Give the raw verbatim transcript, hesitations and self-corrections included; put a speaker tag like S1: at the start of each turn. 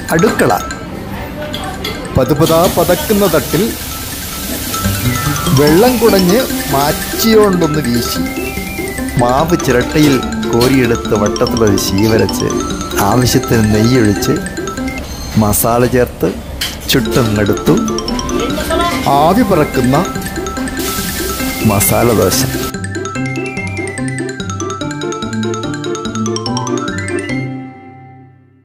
S1: അടുക്കള. പതുപതാ പതക്കുന്ന തട്ടിൽ വെള്ളം കുടഞ്ഞ് മാച്ചിയോണ്ടൊന്ന് വീശി മാവ് ചിരട്ടയിൽ കോരിയെടുത്ത് വട്ടത്തിലൊരു ശീവരച്ച് ആവശ്യത്തിന് നെയ്യൊഴിച്ച് മസാല ചേർത്ത് ചുട്ടുന്നെടുത്തു ആവി പറക്കുന്ന മസാല ദോശ.